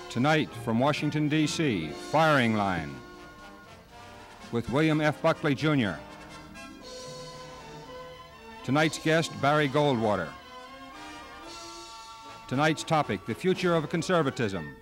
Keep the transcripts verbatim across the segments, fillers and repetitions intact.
Tonight, from Washington, D C, Firing Line with William F. Buckley, Junior Tonight's guest, Barry Goldwater. Tonight's topic, the future of conservatism.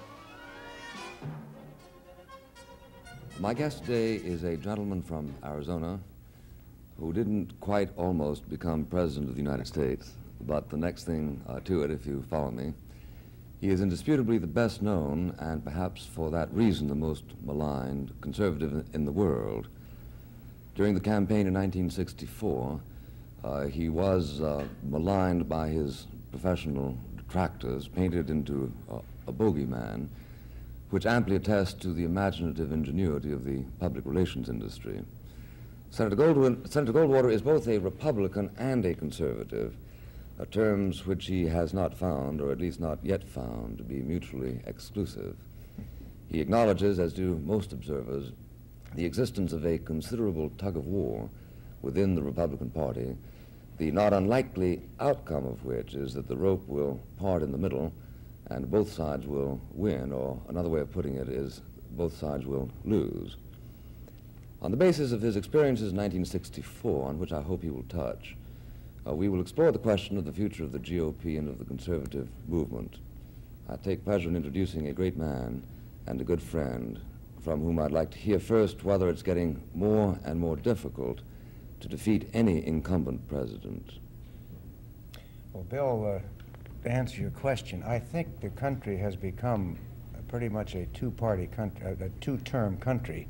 My guest today is a gentleman from Arizona who didn't quite almost become President of the United States, but the next thing uh, to it, if you follow me. He is indisputably the best known, and perhaps for that reason the most maligned, conservative in the world. During the campaign in nineteen sixty-four, uh, he was uh, maligned by his professional detractors, painted into uh, a bogeyman, which amply attests to the imaginative ingenuity of the public relations industry. Senator Goldwin, Senator Goldwater is both a Republican and a conservative, uh, terms which he has not found, or at least not yet found, to be mutually exclusive. He acknowledges, as do most observers, the existence of a considerable tug-of-war within the Republican Party, the not unlikely outcome of which is that the rope will part in the middle and both sides will win, or another way of putting it is both sides will lose. On the basis of his experiences in nineteen sixty-four, on which I hope he will touch, uh, we will explore the question of the future of the G O P and of the conservative movement. I take pleasure in introducing a great man and a good friend from whom I'd like to hear first whether it's getting more and more difficult to defeat any incumbent president. Well, Bill, uh, to answer your question, I think the country has become pretty much a two-party country, a two-term country.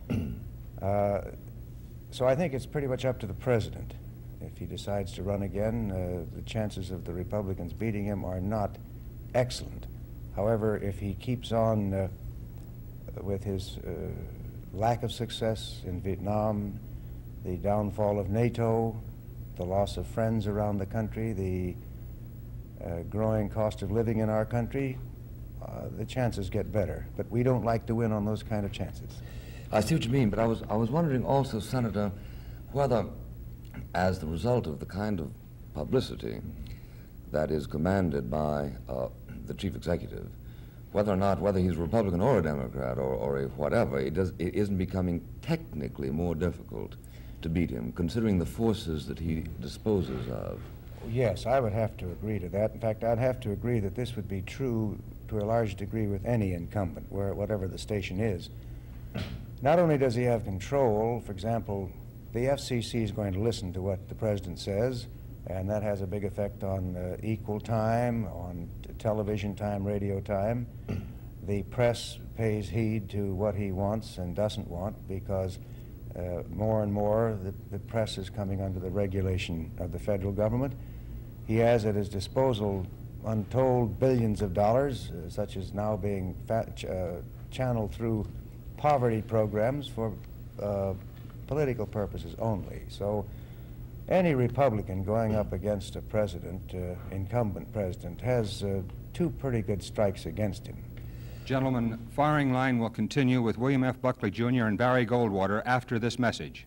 uh, so I think it's pretty much up to the president. If he decides to run again, uh, the chances of the Republicans beating him are not excellent. However, if he keeps on uh, with his uh, lack of success in Vietnam, the downfall of NATO, the loss of friends around the country, the uh, growing cost of living in our country, uh, the chances get better. But we don't like to win on those kind of chances. I see what you mean, but I was, I was wondering also, Senator, whether, as the result of the kind of publicity that is commanded by uh, the chief executive, whether or not, whether he's a Republican or a Democrat or, or a whatever, it, does, it isn't becoming technically more difficult to beat him, considering the forces that he disposes of. Yes, I would have to agree to that. In fact, I'd have to agree that this would be true to a large degree with any incumbent, where whatever the station is. Not only does he have control, for example, the F C C is going to listen to what the president says, and that has a big effect on uh, equal time, on t television time, radio time. The press pays heed to what he wants and doesn't want, because uh, more and more the, the press is coming under the regulation of the federal government. He has at his disposal untold billions of dollars, uh, such as now being fat ch uh, channeled through poverty programs for uh, political purposes only. So any Republican going up against a president, uh, incumbent president, has uh, two pretty good strikes against him. Gentlemen, Firing Line will continue with William F. Buckley, Junior and Barry Goldwater after this message.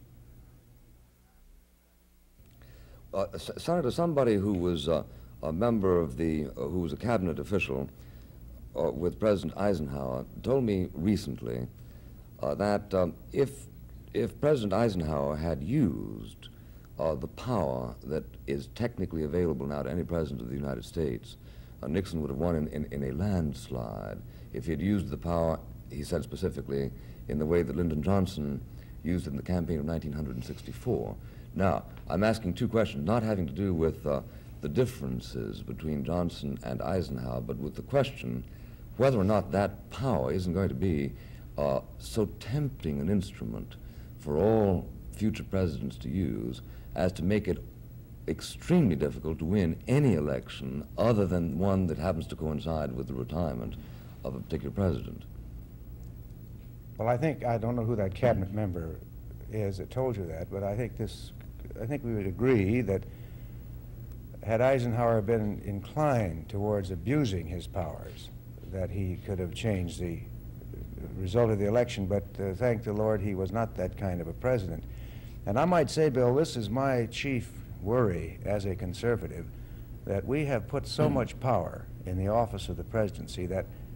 Uh, Senator, somebody who was uh, a member of the, uh, who was a cabinet official uh, with President Eisenhower told me recently uh, that um, if, if President Eisenhower had used uh, the power that is technically available now to any president of the United States, uh, Nixon would have won in, in, in a landslide. If he had used the power, he said specifically, in the way that Lyndon Johnson used it in the campaign of nineteen sixty-four. Now, I'm asking two questions, not having to do with uh, the differences between Johnson and Eisenhower, but with the question whether or not that power isn't going to be uh, so tempting an instrument for all future presidents to use as to make it extremely difficult to win any election other than one that happens to coincide with the retirement of a particular president. Well, I think, I don't know who that cabinet member is that told you that, but I think this, I think we would agree that had Eisenhower been inclined towards abusing his powers, that he could have changed the result of the election, but uh, thank the Lord he was not that kind of a president. And I might say, Bill, this is my chief worry as a conservative, that we have put so much power in the office of the presidency that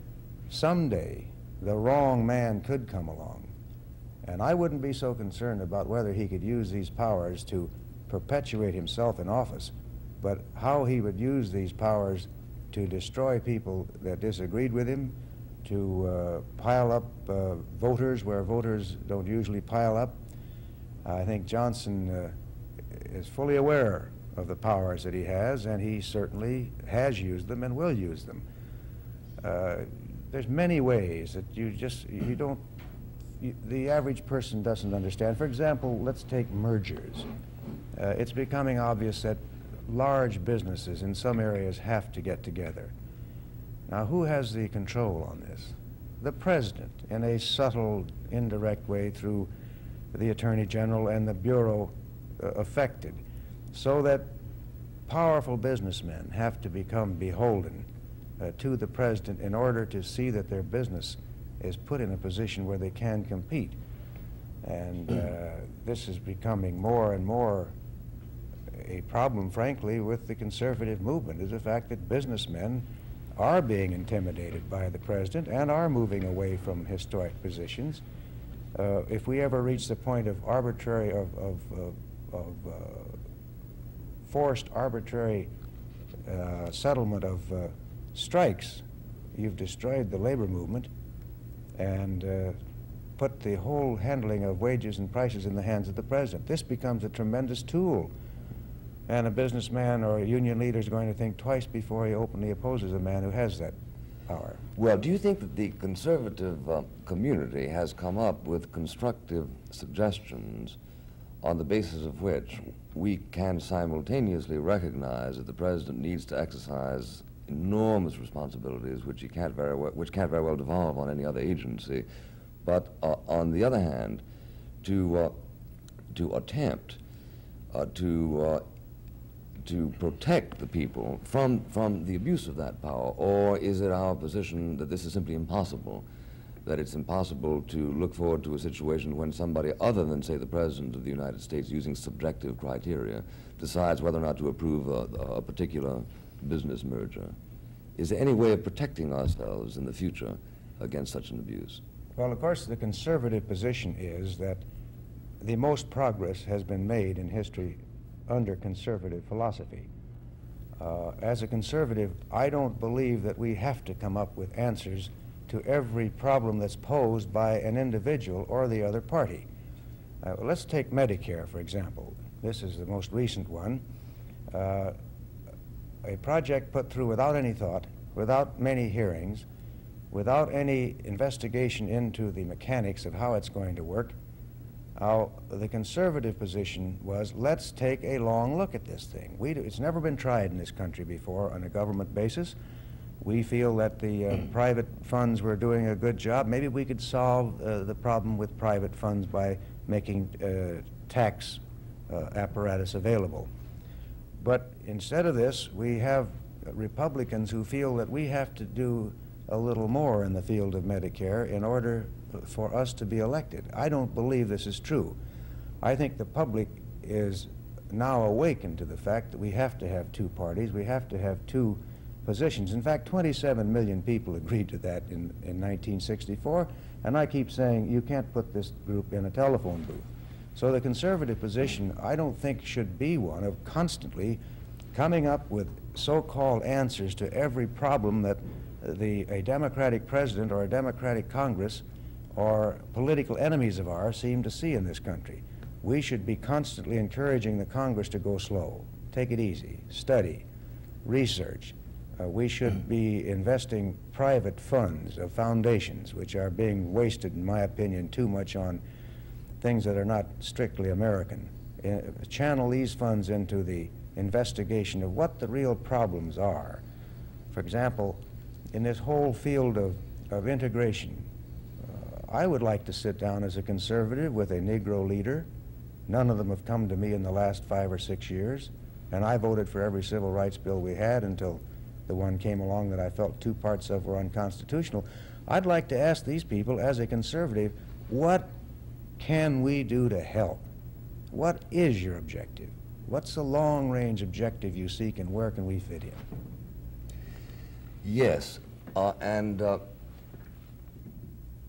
someday the wrong man could come along. And I wouldn't be so concerned about whether he could use these powers to perpetuate himself in office, but how he would use these powers to destroy people that disagreed with him, to uh, pile up uh, voters where voters don't usually pile up. I think Johnson uh, is fully aware of the powers that he has, and he certainly has used them and will use them. Uh, there's many ways that you just, you don't, you, the average person doesn't understand. For example, let's take mergers. Uh, it's becoming obvious that large businesses in some areas have to get together. Now, who has the control on this? The president, in a subtle, indirect way through the Attorney General and the Bureau uh, affected, so that powerful businessmen have to become beholden uh, to the president in order to see that their business is put in a position where they can compete. And uh, this is becoming more and more a problem, frankly, with the conservative movement, is the fact that businessmen are being intimidated by the president and are moving away from historic positions. Uh, if we ever reach the point of arbitrary, of, of, of, of uh, forced arbitrary uh, settlement of uh, strikes, you've destroyed the labor movement and uh, put the whole handling of wages and prices in the hands of the president. This becomes a tremendous tool. And a businessman or a union leader is going to think twice before he openly opposes a man who has that power. Well, do you think that the conservative uh, community has come up with constructive suggestions on the basis of which we can simultaneously recognize that the president needs to exercise enormous responsibilities which he can't very well, which can't very well devolve on any other agency, but uh, on the other hand, to uh, to attempt uh, to uh, to protect the people from, from the abuse of that power? Or is it our position that this is simply impossible, that it's impossible to look forward to a situation when somebody other than, say, the President of the United States, using subjective criteria, decides whether or not to approve a, a particular business merger? Is there any way of protecting ourselves in the future against such an abuse? Well, of course, the conservative position is that the most progress has been made in history under conservative philosophy. Uh, as a conservative, I don't believe that we have to come up with answers to every problem that's posed by an individual or the other party. Uh, let's take Medicare, for example. This is the most recent one. Uh, a project put through without any thought, without many hearings, without any investigation into the mechanics of how it's going to work. Now, the conservative position was, let's take a long look at this thing. We do, it's never been tried in this country before on a government basis. We feel that the uh, private funds were doing a good job. Maybe we could solve uh, the problem with private funds by making uh, tax uh, apparatus available. But instead of this, we have Republicans who feel that we have to do a little more in the field of Medicare in order for us to be elected. I don't believe this is true. I think the public is now awakened to the fact that we have to have two parties, we have to have two positions. In fact, twenty-seven million people agreed to that in, in nineteen sixty-four, and I keep saying you can't put this group in a telephone booth. So the conservative position, I don't think, should be one of constantly coming up with so-called answers to every problem that the, a Democratic president or a Democratic Congress or political enemies of ours seem to see in this country. We should be constantly encouraging the Congress to go slow, take it easy, study, research. Uh, we should be investing private funds of foundations, which are being wasted, in my opinion, too much on things that are not strictly American. Uh, channel these funds into the investigation of what the real problems are. For example, in this whole field of, of integration, I would like to sit down as a conservative with a Negro leader. None of them have come to me in the last five or six years, and I voted for every civil rights bill we had until the one came along that I felt two parts of were unconstitutional. I'd like to ask these people, as a conservative, what can we do to help? What is your objective? What's the long-range objective you seek, and where can we fit in? Yes, uh, and uh,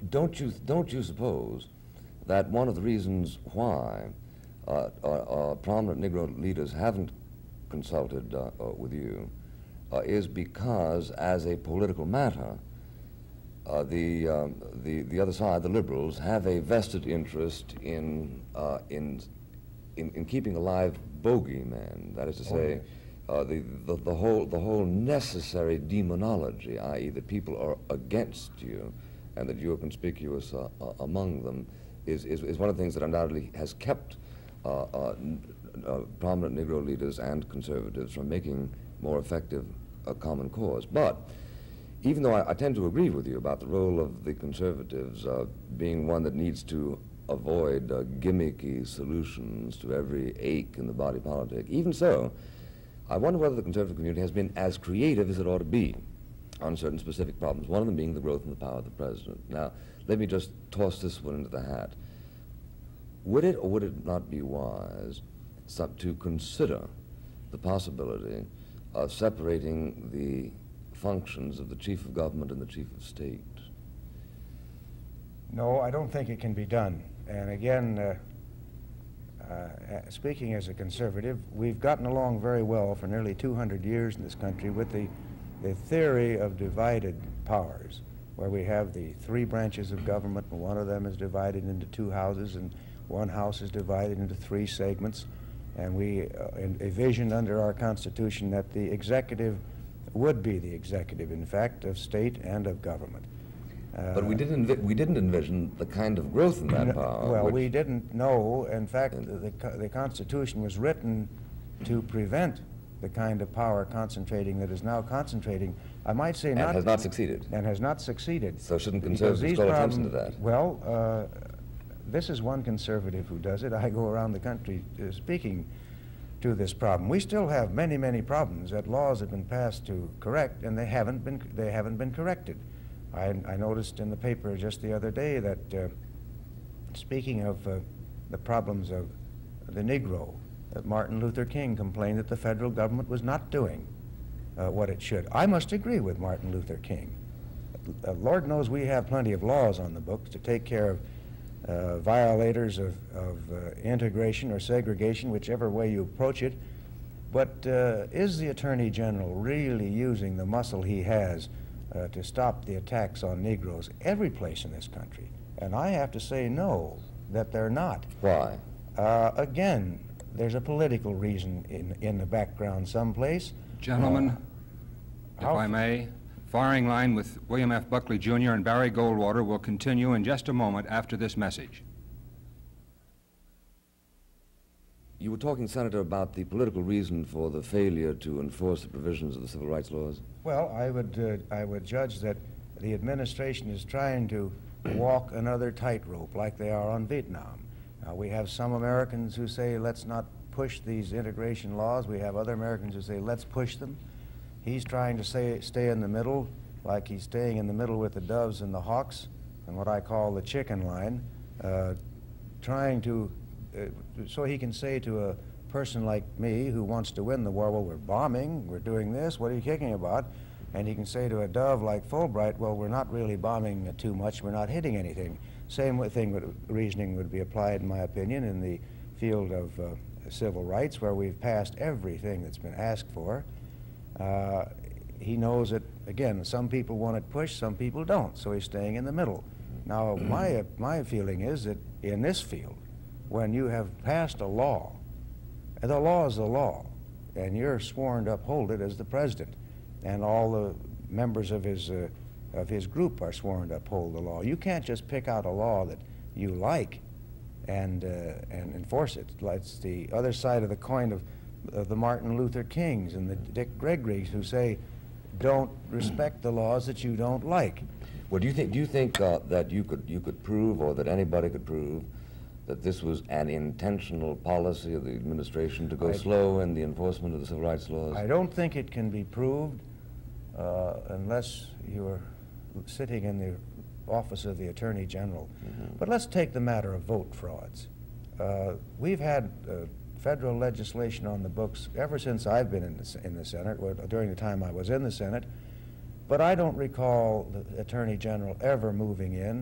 don't you don't you suppose that one of the reasons why uh, uh, uh, prominent Negro leaders haven't consulted uh, uh, with you uh, is because, as a political matter, uh, the, um, the the other side, the liberals, have a vested interest in uh, in, in in keeping alive bogeymen. That is to say, uh, the, the the whole the whole necessary demonology, that is, that people are against you, and that you are conspicuous uh, uh, among them, is, is is one of the things that undoubtedly has kept uh, uh, uh, prominent Negro leaders and conservatives from making more effective a common cause. But even though I, I tend to agree with you about the role of the conservatives uh, being one that needs to avoid uh, gimmicky solutions to every ache in the body politic, even so, I wonder whether the conservative community has been as creative as it ought to be on certain specific problems, one of them being the growth and the power of the president. Now, let me just toss this one into the hat. Would it or would it not be wise some, to consider the possibility of separating the functions of the chief of government and the chief of state? No, I don't think it can be done. And again, uh, uh, speaking as a conservative, we've gotten along very well for nearly two hundred years in this country with the, the theory of divided powers, where we have the three branches of government, and one of them is divided into two houses, and one house is divided into three segments. And we uh, envisioned under our Constitution that the executive would be the executive, in fact, of state and of government. Uh, but we didn't, envi we didn't envision the kind of growth in that power. Well, we didn't know. In fact, the, the Constitution was written to prevent the kind of power concentrating that is now concentrating. I might say and not... And has not succeeded. And has not succeeded. So shouldn't conservatives call attention to that? Well, uh, this is one conservative who does it. I go around the country uh, speaking to this problem. We still have many, many problems that laws have been passed to correct, and they haven't been, they haven't been corrected. I, I noticed in the paper just the other day that, uh, speaking of uh, the problems of the Negro, that Martin Luther King complained that the federal government was not doing uh, what it should. I must agree with Martin Luther King. Uh, Lord knows we have plenty of laws on the books to take care of Uh, violators of, of uh, integration or segregation, whichever way you approach it. But uh, is the Attorney General really using the muscle he has uh, to stop the attacks on Negroes every place in this country? And I have to say no, that they're not. Why? Uh, again, there's a political reason in, in the background someplace. Gentlemen, Uh, if I may, firing line with William F. Buckley, Junior and Barry Goldwater will continue in just a moment after this message. You were talking, Senator, about the political reason for the failure to enforce the provisions of the civil rights laws. Well, I would, uh, I would judge that the administration is trying to walk another tightrope like they are on Vietnam. Uh, we have some Americans who say, let's not push these integration laws. We have other Americans who say, let's push them. He's trying to say, stay in the middle, like he's staying in the middle with the doves and the hawks, and what I call the chicken line, uh, trying to, uh, so he can say to a person like me who wants to win the war, well, we're bombing, we're doing this, what are you kicking about? And he can say to a dove like Fulbright, well, we're not really bombing too much, we're not hitting anything. Same thing, would, reasoning would be applied, in my opinion, in the field of uh, civil rights, where we've passed everything that's been asked for. Uh, he knows that, again, some people want it pushed, some people don't, so he's staying in the middle. Now, my, my feeling is that in this field, when you have passed a law, and the law is the law, and you're sworn to uphold it as the president, and all the members of his, uh, of his group are sworn to uphold the law. You can't just pick out a law that you like and, uh, and enforce it. It's the other side of the coin of of the Martin Luther Kings and the Dick Gregory's who say, don't respect the laws that you don't like. Well, do you think, do you think uh, that you could, you could prove, or that anybody could prove, that this was an intentional policy of the administration to go I, slow in the enforcement of the civil rights laws? I don't think it can be proved uh, unless you are sitting in the office of the Attorney General. Mm-hmm. But let's take the matter of vote frauds. Uh, we've had uh, federal legislation on the books ever since I've been in the, in the Senate, or during the time I was in the Senate, but I don't recall the Attorney General ever moving in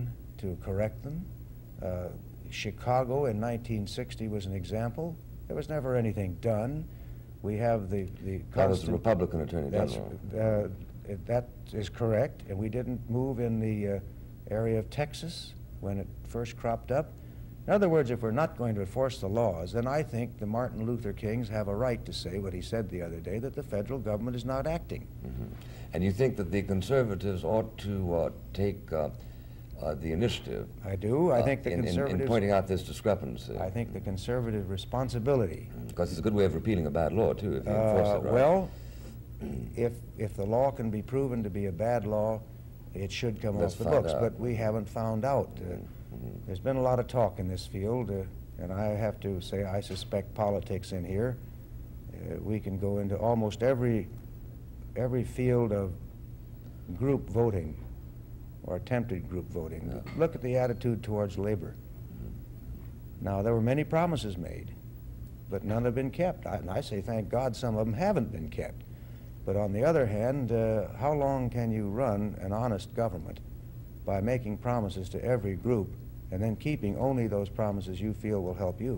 to correct them. Uh, Chicago in nineteen sixty was an example. There was never anything done. We have the the That was the Republican Attorney General. Uh, that is correct, and we didn't move in the uh, area of Texas when it first cropped up. In other words, if we're not going to enforce the laws, then I think the Martin Luther Kings have a right to say what he said the other day, that the federal government is not acting. Mm-hmm. And you think that the conservatives ought to uh, take uh, uh, the initiative? I do. I think the in, conservatives... in, in pointing out this discrepancy. I think the conservative responsibility... Because it's a good way of repealing a bad law, too, if you enforce uh, it right. Well, if, if the law can be proven to be a bad law, it should come Let's off the find books, out. but we haven't found out. Uh, Mm-hmm. There's been a lot of talk in this field, uh, and I have to say I suspect politics in here. Uh, we can go into almost every, every field of group voting or attempted group voting. Yeah. Look at the attitude towards labor. Mm-hmm. Now, there were many promises made, but none have been kept. I, and I say, thank God, some of them haven't been kept. But on the other hand, uh, how long can you run an honest government by making promises to every group and then keeping only those promises you feel will help you?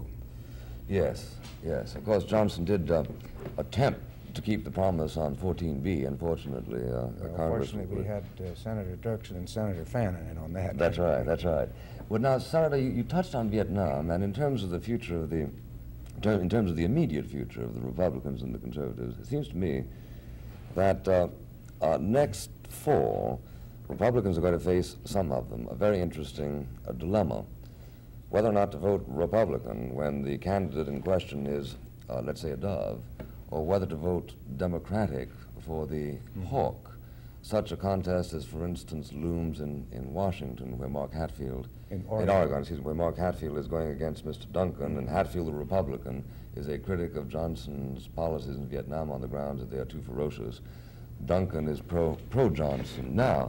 Yes, yes. Of course, Johnson did uh, attempt to keep the promise on fourteen B. Unfortunately, uh, Well, Congress... Unfortunately, we had uh, Senator Dirksen and Senator Fannin in on that. That's right, that's right. Well, now, Senator, you, you touched on Vietnam, and in terms of the future of the, in, ter in terms of the immediate future of the Republicans and the Conservatives, it seems to me that uh, uh, next fall, Republicans are going to face, some of them, a very interesting uh, dilemma, whether or not to vote Republican when the candidate in question is, uh, let's say, a dove, or whether to vote Democratic for the mm-hmm. hawk. Such a contest as, for instance, looms in, in Washington, where Mark Hatfield, in Oregon, in Oregon excuse me, where Mark Hatfield is going against Mister Duncan, mm-hmm. and Hatfield, the Republican, is a critic of Johnson's policies in Vietnam on the grounds that they are too ferocious. Duncan is pro, pro-Johnson. Now,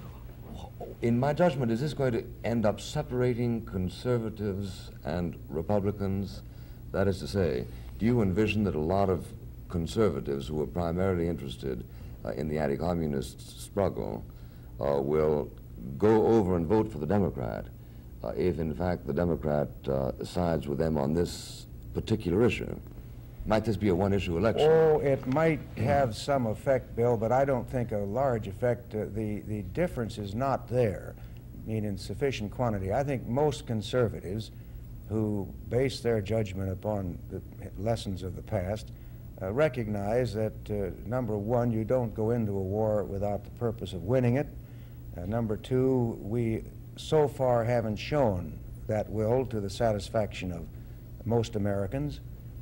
in my judgment, is this going to end up separating conservatives and Republicans? That is to say, do you envision that a lot of conservatives who are primarily interested uh, in the anti-communist struggle uh, will go over and vote for the Democrat uh, if, in fact, the Democrat uh, sides with them on this particular issue? Might this be a one-issue election? Oh, it might have some effect, Bill, but I don't think a large effect. Uh, the, the difference is not there, I mean, in sufficient quantity. I think most conservatives who base their judgment upon the lessons of the past uh, recognize that, uh, number one, you don't go into a war without the purpose of winning it. Uh, number two, we so far haven't shown that will to the satisfaction of most Americans.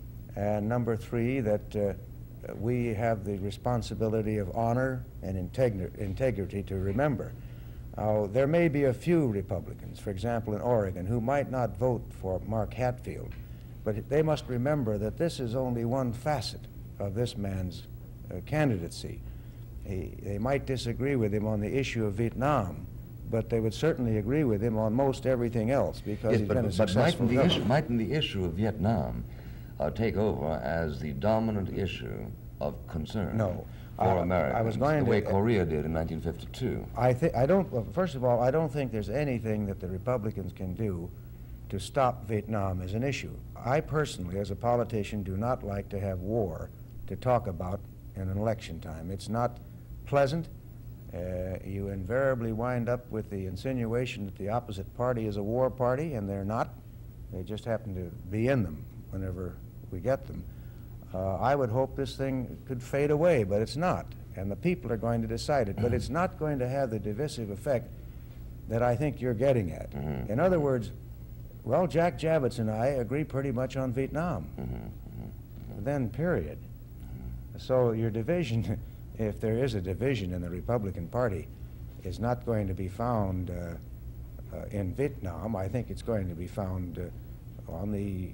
And number three, that uh, we have the responsibility of honor and integri integrity to remember. Uh, there may be a few Republicans, for example, in Oregon, who might not vote for Mark Hatfield, but they must remember that this is only one facet of this man's uh, candidacy. He, they might disagree with him on the issue of Vietnam, but they would certainly agree with him on most everything else because yes, he's but, been a but successful mightn't the, issue, governor. mightn't the issue of Vietnam Uh, take over as the dominant issue of concern No. for Uh, Americans, I was going the way to, Korea did in nineteen fifty-two. I think I don't. Well, first of all, I don't think there's anything that the Republicans can do to stop Vietnam as an issue. I personally, as a politician, do not like to have war to talk about in an election time. It's not pleasant. Uh, you invariably wind up with the insinuation that the opposite party is a war party, and they're not. They just happen to be in them whenever we get them. Uh, I would hope this thing could fade away, but it's not. And the people are going to decide it. But it's not going to have the divisive effect that I think you're getting at. Mm-hmm. In other words, well, Jack Javits and I agree pretty much on Vietnam. Mm-hmm. Mm-hmm. Then, period. Mm-hmm. So your division, if there is a division in the Republican Party, is not going to be found uh, uh, in Vietnam. I think it's going to be found uh, on the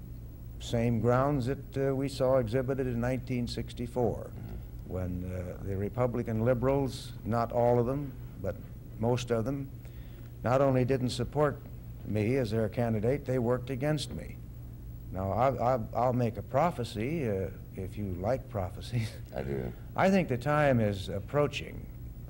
same grounds that uh, we saw exhibited in nineteen sixty-four, when uh, the Republican liberals, not all of them, but most of them, not only didn't support me as their candidate, they worked against me. Now, I, I, I'll make a prophecy, uh, if you like prophecies. I do. I think the time is approaching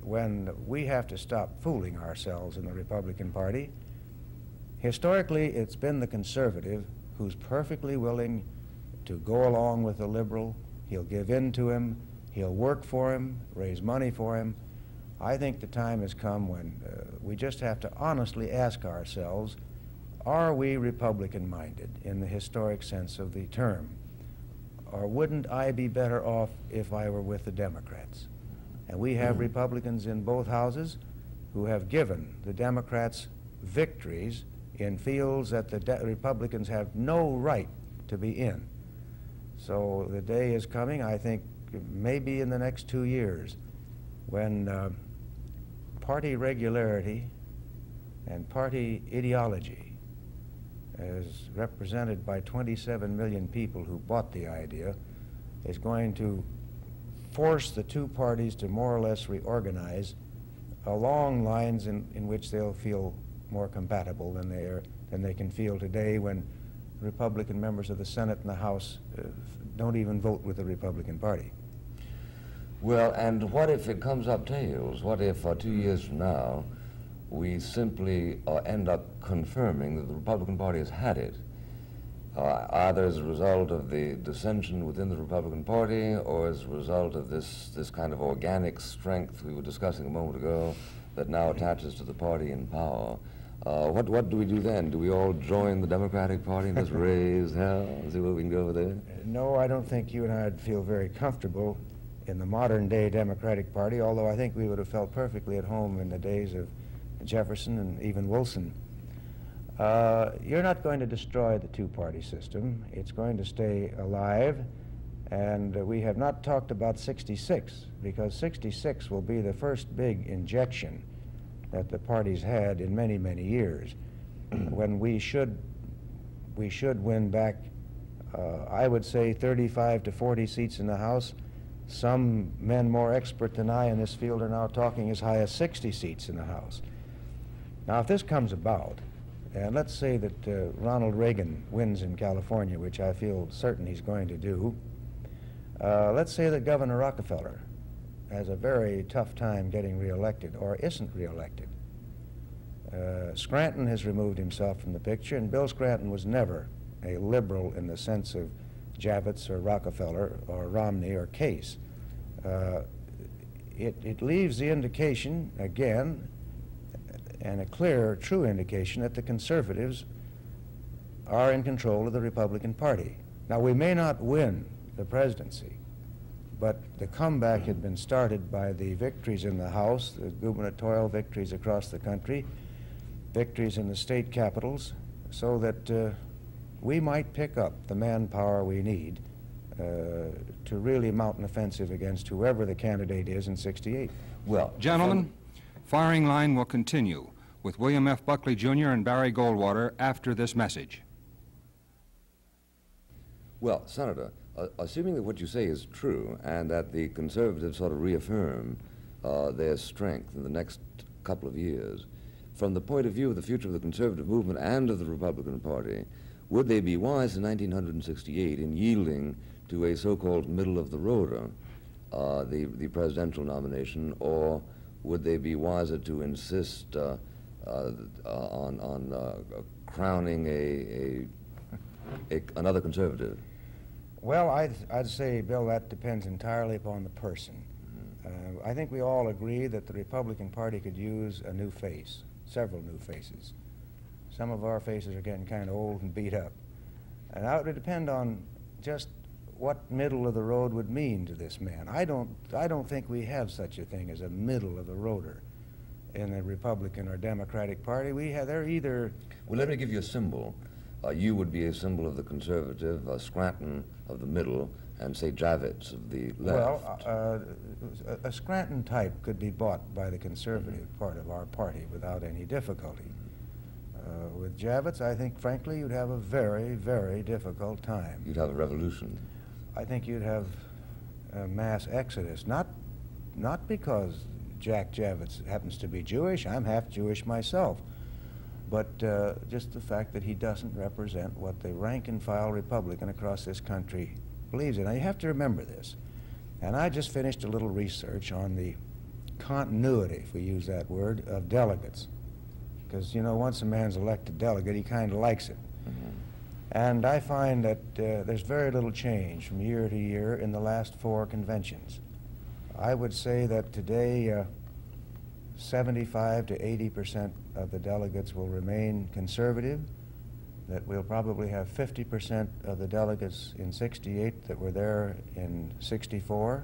when we have to stop fooling ourselves in the Republican Party. Historically, it's been the conservative who's perfectly willing to go along with the liberal. He'll give in to him, he'll work for him, raise money for him. I think the time has come when uh, we just have to honestly ask ourselves, are we Republican-minded in the historic sense of the term? Or wouldn't I be better off if I were with the Democrats? And we have mm-hmm. Republicans in both houses who have given the Democrats victories in fields that the De- Republicans have no right to be in. So the day is coming, I think, maybe in the next two years, when uh, party regularity and party ideology, as represented by twenty-seven million people who bought the idea, is going to force the two parties to more or less reorganize along lines in, in which they'll feel more compatible than they are, than they can feel today, when Republican members of the Senate and the House uh, don't even vote with the Republican Party. Well, and what if it comes up tails? What if uh, two years from now we simply uh, end up confirming that the Republican Party has had it, uh, either as a result of the dissension within the Republican Party or as a result of this, this kind of organic strength we were discussing a moment ago that now attaches to the party in power? Uh, what, what do we do then? Do we all join the Democratic Party and just raise hell and see what we can do over there? No, I don't think you and I would feel very comfortable in the modern-day Democratic Party, although I think we would have felt perfectly at home in the days of Jefferson and even Wilson. Uh, you're not going to destroy the two-party system. It's going to stay alive, and uh, we have not talked about sixty-six, because sixty-six will be the first big injection that the party's had in many, many years, when we should, we should win back, uh, I would say, thirty-five to forty seats in the House. Some men more expert than I in this field are now talking as high as sixty seats in the House. Now, if this comes about, and let's say that uh, Ronald Reagan wins in California, which I feel certain he's going to do, uh, let's say that Governor Rockefeller has a very tough time getting reelected or isn't reelected. Uh, Scranton has removed himself from the picture, and Bill Scranton was never a liberal in the sense of Javits or Rockefeller or Romney or Case. Uh, it, it leaves the indication, again, and a clear, true indication that the conservatives are in control of the Republican Party. Now, we may not win the presidency, but the comeback had been started by the victories in the House, the gubernatorial victories across the country, victories in the state capitals, so that uh, we might pick up the manpower we need uh, to really mount an offensive against whoever the candidate is in sixty-eight. Well, gentlemen, firing line will continue with William F. Buckley, Junior and Barry Goldwater after this message. Well, Senator, uh, assuming that what you say is true and that the conservatives sort of reaffirm uh, their strength in the next couple of years, from the point of view of the future of the conservative movement and of the Republican Party, would they be wise in nineteen sixty-eight in yielding to a so-called middle-of-the-roader, uh, the, the presidential nomination, or would they be wiser to insist uh, uh, on, on uh, crowning a, a, a, another conservative? Well, I'd, I'd say, Bill, that depends entirely upon the person. Mm-hmm. uh, I think we all agree that the Republican Party could use a new face, several new faces. Some of our faces are getting kind of old and beat up. And that would depend on just what middle of the road would mean to this man. I don't, I don't think we have such a thing as a middle of the roader in the Republican or Democratic Party. We have, they're either... Well, let me give you a symbol. Uh, you would be a symbol of the conservative, uh, Scranton of the middle, and say Javits of the left. Well, uh, a, a Scranton type could be bought by the conservative mm-hmm. part of our party without any difficulty. Uh, with Javits, I think, frankly, you'd have a very, very difficult time. You'd have a revolution. I think you'd have a mass exodus, not, not because Jack Javits happens to be Jewish. I'm half Jewish myself. But uh, just the fact that he doesn't represent what the rank-and-file Republican across this country believes in. Now, you have to remember this. And I just finished a little research on the continuity, if we use that word, of delegates. Because, you know, once a man's elected delegate, he kind of likes it. Mm-hmm. And I find that uh, there's very little change from year to year in the last four conventions. I would say that today uh, seventy-five to eighty percent of the delegates will remain conservative, that we'll probably have fifty percent of the delegates in sixty-eight that were there in sixty-four.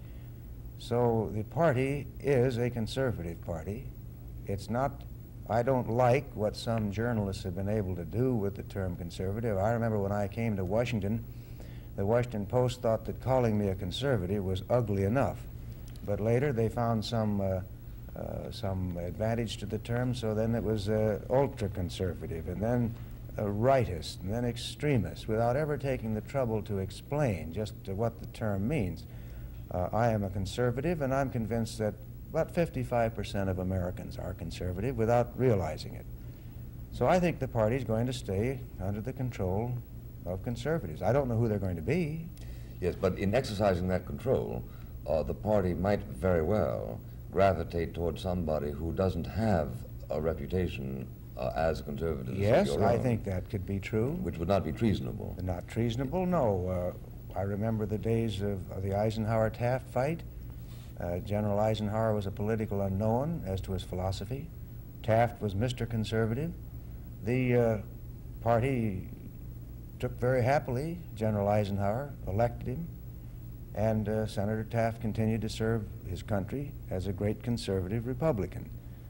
So the party is a conservative party. It's not, I don't like what some journalists have been able to do with the term conservative. I remember when I came to Washington, the Washington Post thought that calling me a conservative was ugly enough. But later they found some, uh, uh, some advantage to the term, so then it was uh, ultra-conservative, and then a rightist, and then extremist, without ever taking the trouble to explain just uh, what the term means. Uh, I am a conservative, and I'm convinced that about fifty-five percent of Americans are conservative without realizing it. So I think the party's going to stay under the control of conservatives. I don't know who they're going to be. Yes, but in exercising that control, uh, the party might very well gravitate towards somebody who doesn't have a reputation uh, as a conservative. Yes, I think that could be true. Which would not be treasonable. Not treasonable, no. Uh, I remember the days of, of the Eisenhower-Taft fight. Uh, General Eisenhower was a political unknown as to his philosophy. Taft was Mister Conservative. The uh, party took very happily General Eisenhower, elected him, and uh, Senator Taft continued to serve his country as a great conservative Republican.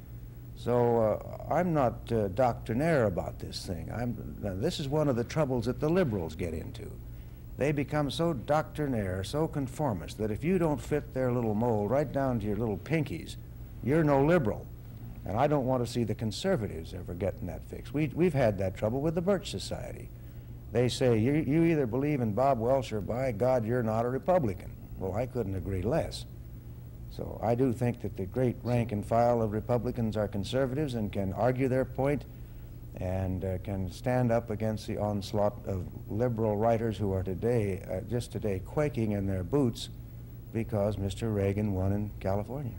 So uh, I'm not uh, doctrinaire about this thing. I'm, now, this is one of the troubles that the liberals get into. They become so doctrinaire, so conformist, that if you don't fit their little mold right down to your little pinkies, you're no liberal. And I don't want to see the conservatives ever getting that fix. We, we've had that trouble with the Birch Society. They say, you, you either believe in Bob Welch or by God, you're not a Republican. Well, I couldn't agree less. So I do think that the great rank and file of Republicans are conservatives and can argue their point and uh, can stand up against the onslaught of liberal writers who are today, uh, just today, quaking in their boots because Mister Reagan won in California.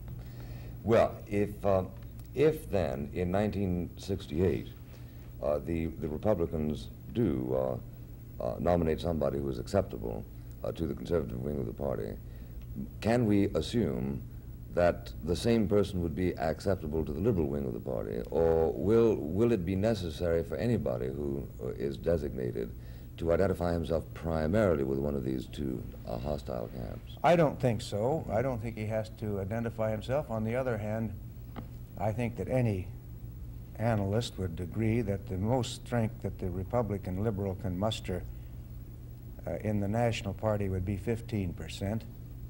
Well, if, uh, if then, in nineteen sixty-eight, uh, the, the Republicans do uh, uh, nominate somebody who is acceptable uh, to the conservative wing of the party, can we assume that the same person would be acceptable to the liberal wing of the party, or will, will it be necessary for anybody who uh, is designated to identify himself primarily with one of these two uh, hostile camps? I don't think so. I don't think he has to identify himself. On the other hand, I think that any analyst would agree that the most strength that the Republican liberal can muster uh, in the National Party would be fifteen percent.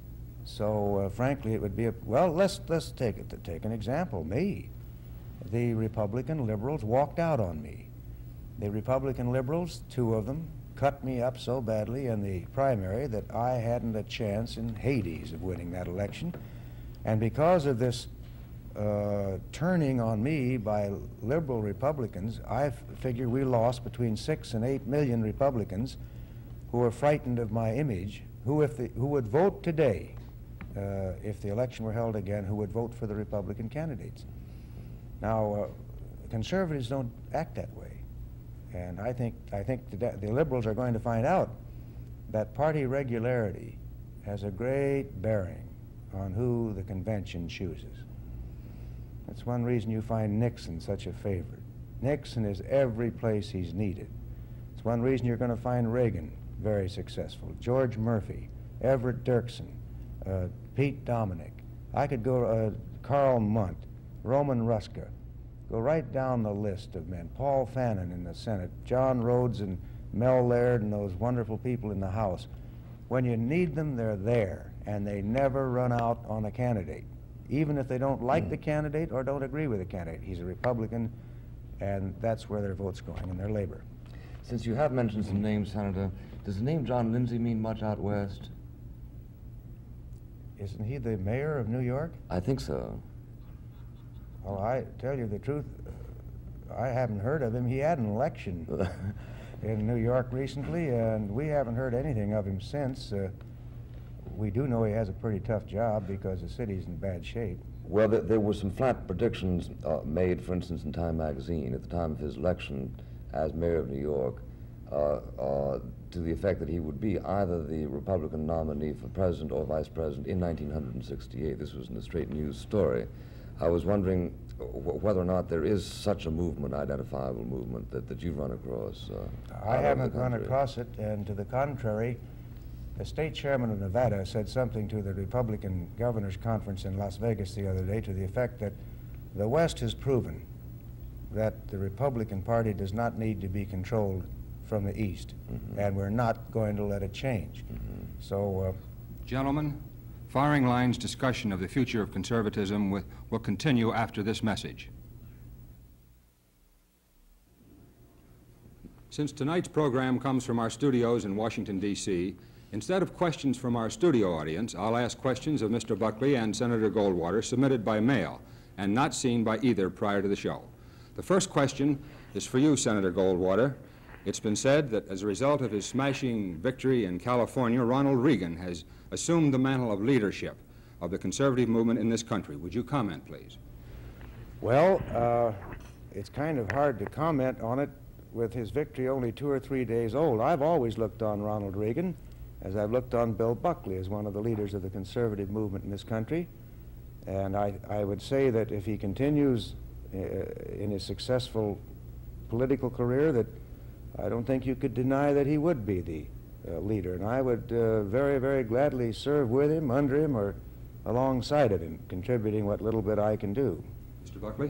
So uh, frankly, it would be a, well, let's, let's take it to take an example, me. The Republican liberals walked out on me. The Republican liberals, two of them, cut me up so badly in the primary that I hadn't a chance in Hades of winning that election. And because of this uh, turning on me by liberal Republicans, I figure we lost between six and eight million Republicans who were frightened of my image, who, if the, who would vote today, Uh, if the election were held again, who would vote for the Republican candidates. Now, uh, conservatives don't act that way. And I think, I think the, the liberals are going to find out that party regularity has a great bearing on who the convention chooses. That's one reason you find Nixon such a favorite. Nixon is every place he's needed. It's one reason you're going to find Reagan very successful. George Murphy, Everett Dirksen, Uh, Pete Dominic. I could go, uh, Carl Munt, Roman Ruska, go right down the list of men. Paul Fannin in the Senate, John Rhodes and Mel Laird and those wonderful people in the House. When you need them, they're there, and they never run out on a candidate, even if they don't like mm. the candidate or don't agree with the candidate. He's a Republican, and that's where their vote's going, and their labor. Since you have mentioned some names, Senator, does the name John Lindsay mean much out west? Isn't he the mayor of New York? I think so. Well, I tell you the truth, I haven't heard of him. He had an election in New York recently, and we haven't heard anything of him since. Uh, we do know he has a pretty tough job because the city's in bad shape. Well, there, there were some flat predictions uh, made, for instance, in Time magazine at the time of his election as mayor of New York, uh, uh, to the effect that he would be either the Republican nominee for president or vice president in nineteen sixty-eight. This was in the Straight News story. I was wondering whether or not there is such a movement, identifiable movement, that, that you've run across. Uh, I haven't run across it, and to the contrary, the state chairman of Nevada said something to the Republican Governors Conference in Las Vegas the other day to the effect that the West has proven that the Republican Party does not need to be controlled from the East, mm-hmm. and we're not going to let it change. Mm-hmm. So, uh, gentlemen, Firing Line's discussion of the future of conservatism will, will continue after this message. Since tonight's program comes from our studios in Washington, D C, instead of questions from our studio audience, I'll ask questions of Mister Buckley and Senator Goldwater submitted by mail and not seen by either prior to the show. The first question is for you, Senator Goldwater. It's been said that as a result of his smashing victory in California, Ronald Reagan has assumed the mantle of leadership of the conservative movement in this country. Would you comment, please? Well, uh, it's kind of hard to comment on it with his victory only two or three days old. I've always looked on Ronald Reagan as I've looked on Bill Buckley as one of the leaders of the conservative movement in this country. And I, I would say that if he continues uh, in his successful political career, that I don't think you could deny that he would be the uh, leader. And I would uh, very, very gladly serve with him, under him, or alongside of him, contributing what little bit I can do. Mister Buckley?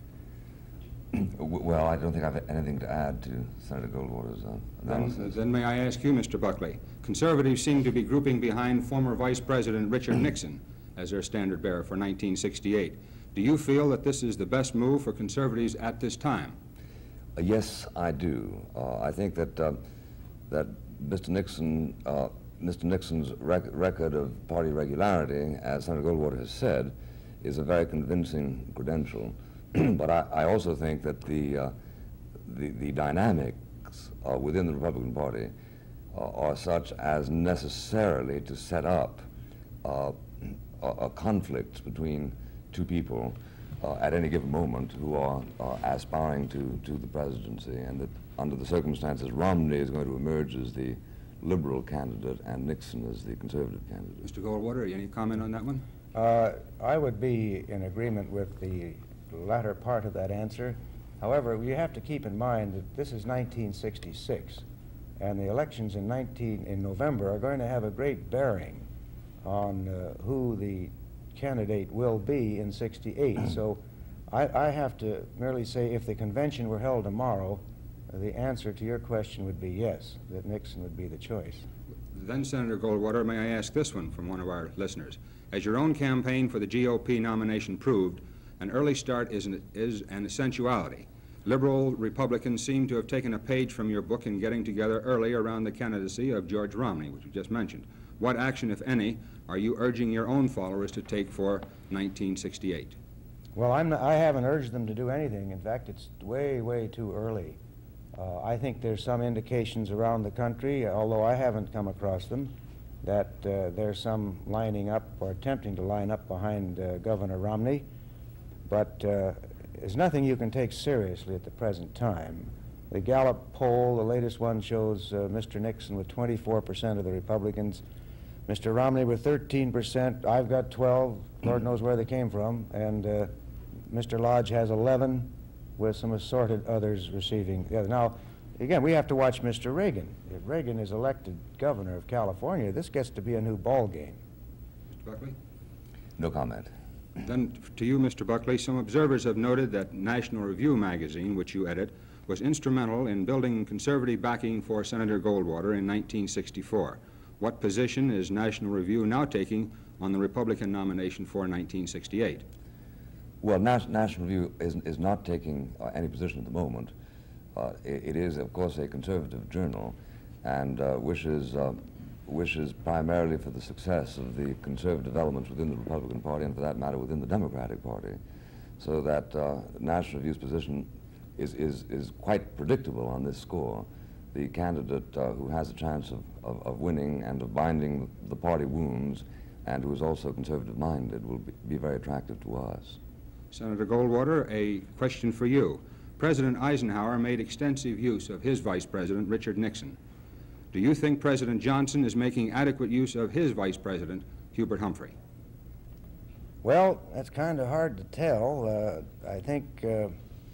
Well, I don't think I have anything to add to Senator Goldwater's uh, analysis. Then, then may I ask you, Mister Buckley, conservatives seem to be grouping behind former Vice President Richard Nixon as their standard bearer for nineteen sixty-eight. Do you feel that this is the best move for conservatives at this time? Uh, yes, I do. Uh, I think that uh, that Mister Nixon, uh, Mister Nixon's rec record of party regularity, as Senator Goldwater has said, is a very convincing credential. But I, I also think that the uh, the, the dynamics uh, within the Republican Party uh, are such as necessarily to set up uh, a, a conflict between two people uh, at any given moment who are uh, aspiring to, to the presidency, and that under the circumstances Romney is going to emerge as the liberal candidate and Nixon as the conservative candidate. Mister Goldwater, any comment on that one? Uh, I would be in agreement with the latter part of that answer. However, you have to keep in mind that this is nineteen sixty-six, and the elections in nineteen in November are going to have a great bearing on uh, who the candidate will be in sixty-eight. So I, I have to merely say, if the convention were held tomorrow, uh, the answer to your question would be yes, that Nixon would be the choice. Then, Senator Goldwater, may I ask this one from one of our listeners? As your own campaign for the G O P nomination proved, an early start is an, is an essentiality. Liberal Republicans seem to have taken a page from your book in getting together early around the candidacy of George Romney, which you just mentioned. What action, if any, are you urging your own followers to take for nineteen sixty-eight? Well, I'm not, I haven't urged them to do anything. In fact, it's way, way too early. Uh, I think there's some indications around the country, although I haven't come across them, that uh, there's some lining up or attempting to line up behind uh, Governor Romney. But uh, there's nothing you can take seriously at the present time. The Gallup poll, the latest one, shows uh, Mister Nixon with twenty-four percent of the Republicans, Mister Romney with thirteen percent, I've got twelve, Lord knows where they came from, and uh, Mister Lodge has eleven, with some assorted others receiving the other. Now, again, we have to watch Mister Reagan. If Reagan is elected governor of California, this gets to be a new ball game. Mister Buckley? No comment. Then to you, Mister Buckley, some observers have noted that National Review magazine, which you edit, was instrumental in building conservative backing for Senator Goldwater in nineteen sixty-four. What position is National Review now taking on the Republican nomination for nineteen sixty-eight? Well, Nas National Review is, is not taking uh, any position at the moment. Uh, it, it is, of course, a conservative journal, and uh, wishes uh, wishes primarily for the success of the conservative elements within the Republican Party, and for that matter within the Democratic Party, so that uh, National Review's position is, is, is quite predictable on this score. the candidate uh, who has a chance of, of, of winning and of binding the party wounds, and who is also conservative-minded, will be, be very attractive to us. Senator Goldwater, a question for you. President Eisenhower made extensive use of his Vice President, Richard Nixon. Do you think President Johnson is making adequate use of his Vice President, Hubert Humphrey? Well, that's kind of hard to tell. Uh, I think uh,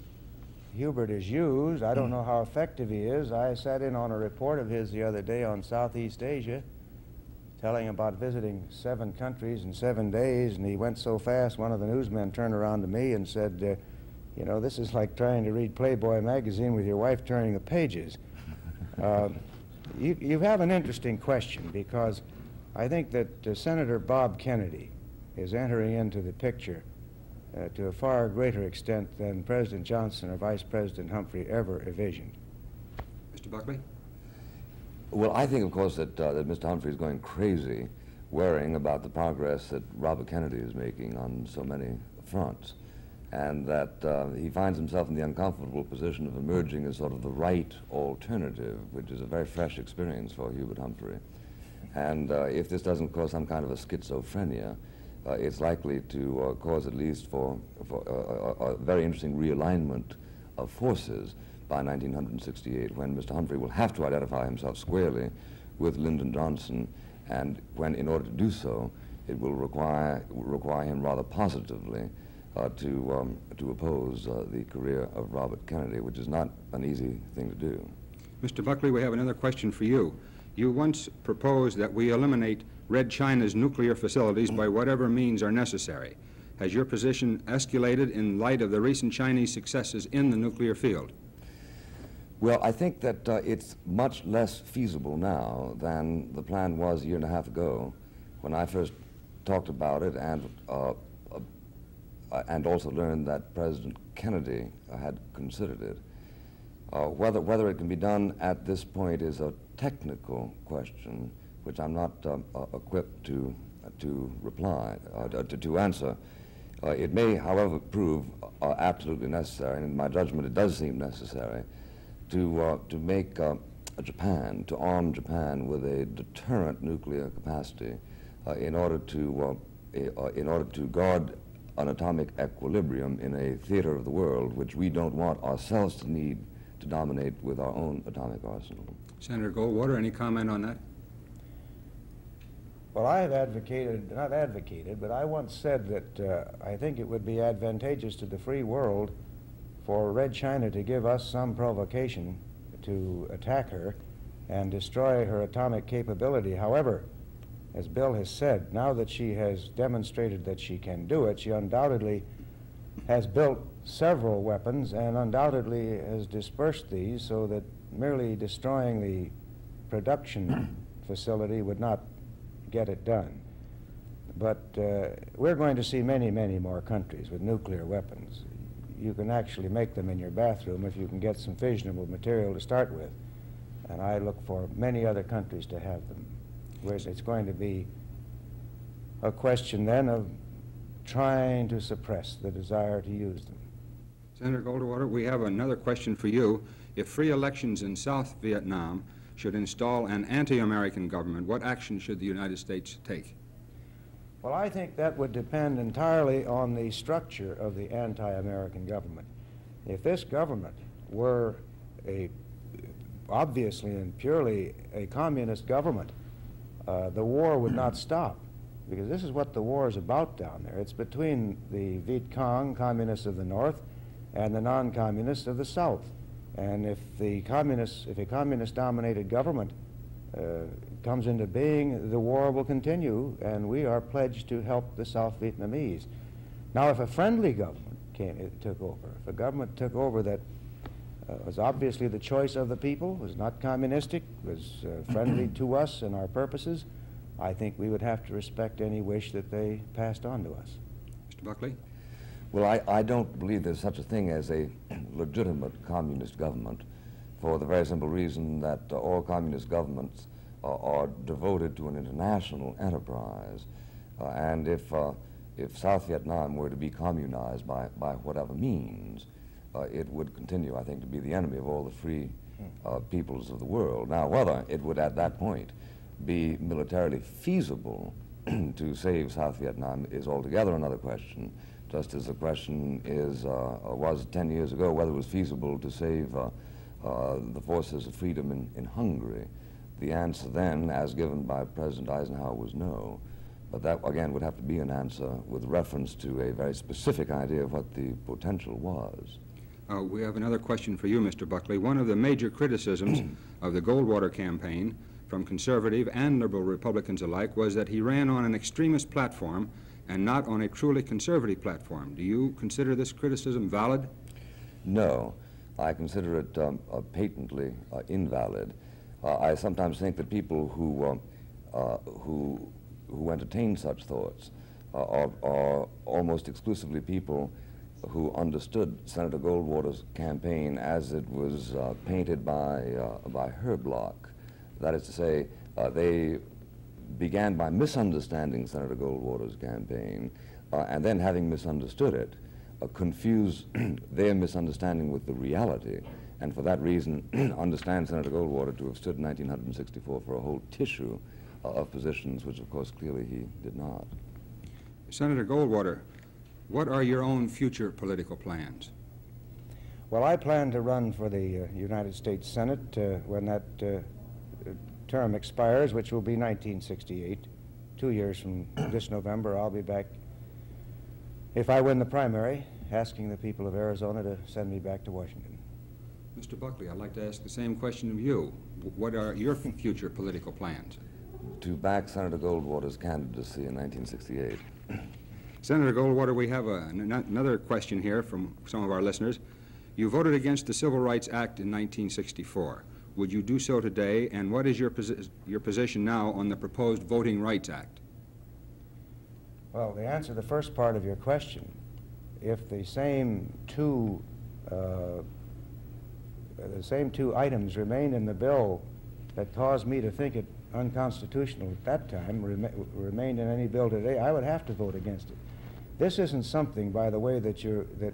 Hubert is used. I don't know how effective he is. I sat in on a report of his the other day on Southeast Asia, telling about visiting seven countries in seven days, and he went so fast, one of the newsmen turned around to me and said, uh, you know, this is like trying to read Playboy magazine with your wife turning the pages. uh, you, you have an interesting question, because I think that uh, Senator Bob Kennedy is entering into the picture uh, to a far greater extent than President Johnson or Vice President Humphrey ever envisioned. Mister Buckley? Well, I think, of course, that, uh, that Mister Humphrey is going crazy worrying about the progress that Robert Kennedy is making on so many fronts, and that uh, he finds himself in the uncomfortable position of emerging as sort of the right alternative, which is a very fresh experience for Hubert Humphrey. And uh, if this doesn't cause some kind of a schizophrenia, uh, it's likely to uh, cause at least for, for uh, a, a very interesting realignment of forces by nineteen sixty-eight, when Mister Humphrey will have to identify himself squarely with Lyndon Johnson, and when, in order to do so, it will require, require him rather positively uh, to, um, to oppose uh, the career of Robert Kennedy, which is not an easy thing to do. Mister Buckley, we have another question for you. You once proposed that we eliminate Red China's nuclear facilities by whatever means are necessary. Has your position escalated in light of the recent Chinese successes in the nuclear field? Well, I think that uh, it's much less feasible now than the plan was a year and a half ago when I first talked about it, and, uh, uh, and also learned that President Kennedy uh, had considered it. Uh, whether, whether it can be done at this point is a technical question, which I'm not um, uh, equipped to, uh, to reply, uh, to, to answer. Uh, it may, however, prove uh, absolutely necessary, and in my judgment it does seem necessary, to, uh, to make uh, Japan, to arm Japan with a deterrent nuclear capacity uh, in order to, uh, uh, in order to guard an atomic equilibrium in a theater of the world which we don't want ourselves to need to dominate with our own atomic arsenal. Senator Goldwater, any comment on that? Well, I have advocated, not advocated, but I once said that uh, I think it would be advantageous to the free world for Red China to give us some provocation to attack her and destroy her atomic capability. However, as Bill has said, now that she has demonstrated that she can do it, she undoubtedly has built several weapons and undoubtedly has dispersed these, so that merely destroying the production facility would not get it done. But uh, we're going to see many, many more countries with nuclear weapons. You can actually make them in your bathroom if you can get some fissionable material to start with. And I look for many other countries to have them. Whereas it's going to be a question then of trying to suppress the desire to use them. Senator Goldwater, we have another question for you. If free elections in South Vietnam should install an anti-American government, what action should the United States take? Well, I think that would depend entirely on the structure of the anti-American government. If this government were a, obviously and purely a communist government, uh, the war would not stop, because this is what the war is about down there. It's between the Viet Cong, communists of the North, and the non-communists of the South. And if the communists, if a communist-dominated government uh, comes into being, the war will continue, and we are pledged to help the South Vietnamese. Now, if a friendly government came, it took over, if a government took over that uh, was obviously the choice of the people, was not communistic, was uh, friendly to us and our purposes, I think we would have to respect any wish that they passed on to us. Mister Buckley? Well, I, I don't believe there's such a thing as a legitimate communist government, for the very simple reason that uh, all communist governments uh, are devoted to an international enterprise. Uh, and if, uh, if South Vietnam were to be communized by, by whatever means, uh, it would continue, I think, to be the enemy of all the free uh, peoples of the world. Now, whether it would at that point be militarily feasible to save South Vietnam is altogether another question, just as the question is, uh, was ten years ago, whether it was feasible to save uh, uh, the forces of freedom in, in Hungary. The answer then, as given by President Eisenhower, was no. But that, again, would have to be an answer with reference to a very specific idea of what the potential was. Uh, we have another question for you, Mister Buckley. One of the major criticisms of the Goldwater campaign from conservative and liberal Republicans alike was that he ran on an extremist platform and not on a truly conservative platform. Do you consider this criticism valid? No. I consider it um, uh, patently uh, invalid. Uh, I sometimes think that people who, uh, uh, who, who entertain such thoughts uh, are, are almost exclusively people who understood Senator Goldwater's campaign as it was uh, painted by, uh, by her bloc. That is to say, uh, they began by misunderstanding Senator Goldwater's campaign, uh, and then, having misunderstood it, uh, confuse their misunderstanding with the reality, and for that reason understand Senator Goldwater to have stood in nineteen sixty-four for a whole tissue uh, of positions, which of course clearly he did not. Senator Goldwater, what are your own future political plans? Well, I plan to run for the uh, United States Senate uh, when that uh, term expires, which will be nineteen sixty-eight. Two years from this November, I'll be back, if I win the primary, asking the people of Arizona to send me back to Washington. Mister Buckley, I'd like to ask the same question of you. What are your future political plans? To back Senator Goldwater's candidacy in nineteen sixty-eight. Senator Goldwater, we have a, an, another question here from some of our listeners. You voted against the Civil Rights Act in nineteen sixty-four. Would you do so today, and what is your, posi your position now on the proposed Voting Rights Act? Well, to answer the first part of your question, if the same two uh, the same two items remain in the bill that caused me to think it unconstitutional at that time rem remained in any bill today, I would have to vote against it. This isn't something, by the way, that you're that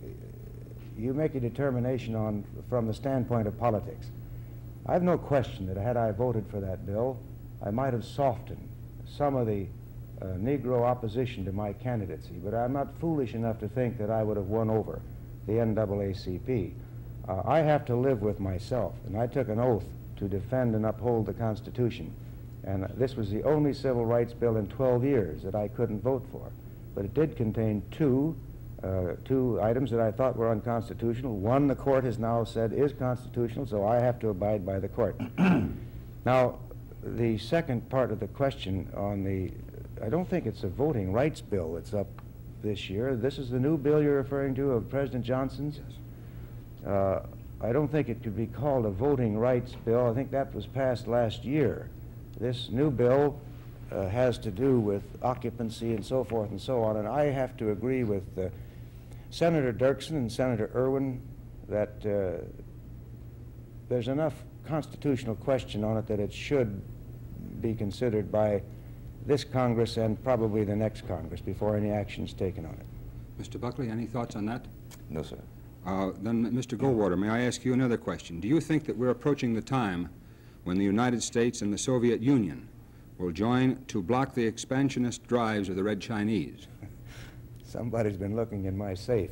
you make a determination on from the standpoint of politics. I have no question that had I voted for that bill, I might have softened some of the uh, Negro opposition to my candidacy, but I'm not foolish enough to think that I would have won over the N double A C P. Uh, I have to live with myself, and I took an oath to defend and uphold the Constitution. And uh, this was the only civil rights bill in twelve years that I couldn't vote for. But it did contain two, uh, two items that I thought were unconstitutional. One, the court has now said is constitutional, so I have to abide by the court. Now, the second part of the question on the, I don't think it's a voting rights bill that's up this year. This is the new bill you're referring to of President Johnson's? Yes. Uh, I don't think it could be called a voting rights bill. I think that was passed last year. This new bill uh, has to do with occupancy and so forth and so on, and I have to agree with uh, Senator Dirksen and Senator Irwin that uh, there's enough constitutional question on it that it should be considered by this Congress and probably the next Congress before any action is taken on it. Mister Buckley, any thoughts on that? No, sir. Uh, then, Mister Goldwater, may I ask you another question? Do you think that we're approaching the time when the United States and the Soviet Union will join to block the expansionist drives of the Red Chinese? Somebody's been looking in my safe.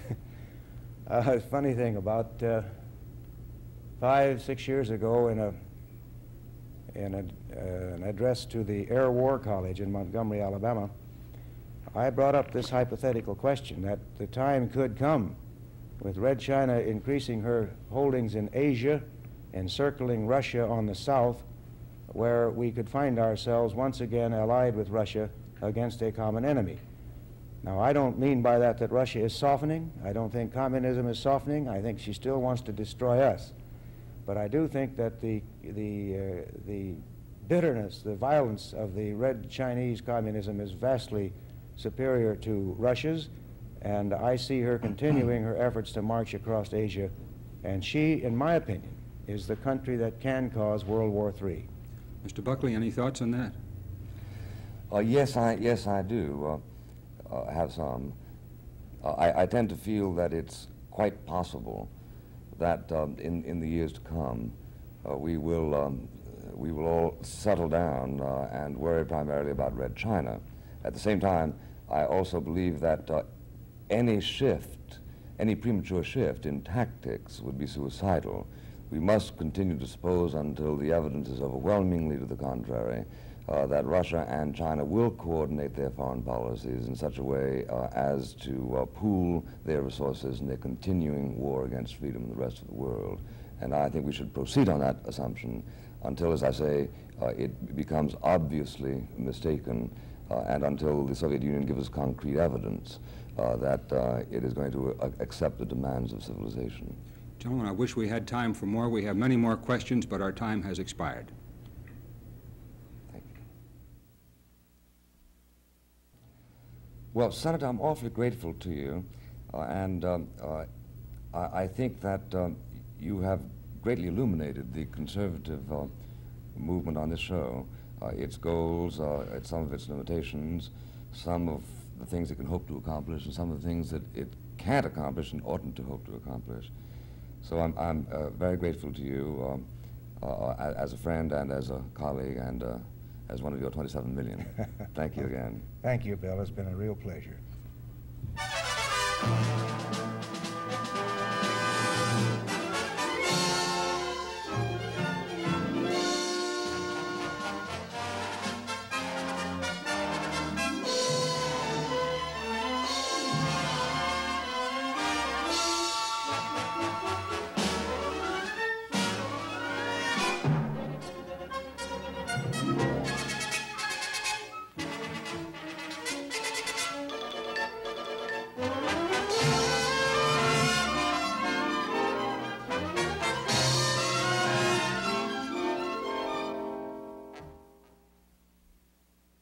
uh, funny thing, about uh, five, six years ago in, a, in a, uh, an address to the Air War College in Montgomery, Alabama, I brought up this hypothetical question that the time could come with Red China increasing her holdings in Asia, encircling Russia on the south, where we could find ourselves once again allied with Russia against a common enemy. Now, I don't mean by that that Russia is softening. I don't think communism is softening. I think she still wants to destroy us. But I do think that the, the, uh, the bitterness, the violence of the Red Chinese communism is vastly superior to Russia's, and I see her continuing her efforts to march across Asia, and she, in my opinion, is the country that can cause World War Three. Mister Buckley, any thoughts on that? Uh, yes, I, yes, I do uh, uh, have some. Uh, I, I tend to feel that it's quite possible that um, in, in the years to come, uh, we will um, we will all settle down uh, and worry primarily about Red China. At the same time, I also believe that uh, any shift, any premature shift in tactics would be suicidal. We must continue to suppose until the evidence is overwhelmingly to the contrary uh, that Russia and China will coordinate their foreign policies in such a way uh, as to uh, pool their resources in their continuing war against freedom in the rest of the world. And I think we should proceed on that assumption until, as I say, uh, it becomes obviously mistaken uh, and until the Soviet Union gives us concrete evidence uh, that uh, it is going to uh, accept the demands of civilization. Gentlemen, I wish we had time for more. We have many more questions, but our time has expired. Thank you. Well, Senator, I'm awfully grateful to you, uh, and um, uh, I, I think that um, you have greatly illuminated the conservative uh, movement on this show, uh, its goals, uh, its, some of its limitations, some of the things it can hope to accomplish, and some of the things that it can't accomplish and oughtn't to hope to accomplish. So I'm, I'm uh, very grateful to you um, uh, as a friend and as a colleague and uh, as one of your twenty-seven million. Thank you again. Thank you, Bill. It's been a real pleasure.